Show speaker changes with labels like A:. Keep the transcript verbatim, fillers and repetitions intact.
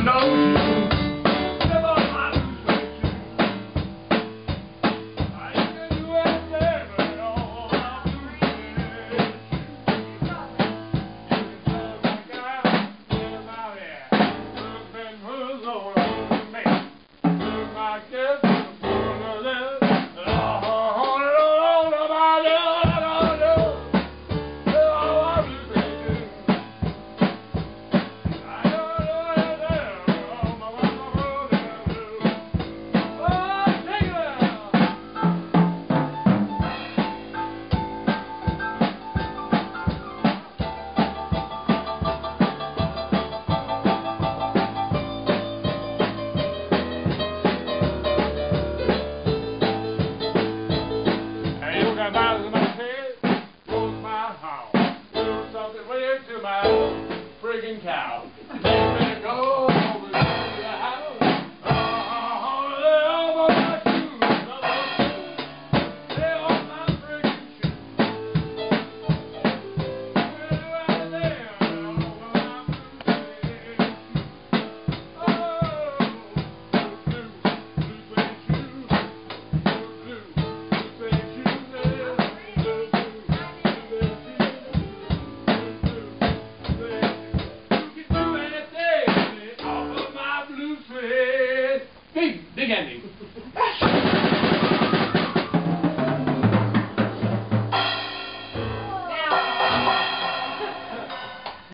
A: Friggin' cow. You better go over to the house. Oh, lay over my shoes. Lay on my friggin' shoes. Right there over my blue Oh, blue, blue suede shoes. Blue, blue suede shoes. Blue, blue, blue suede shoes. Big, big ending.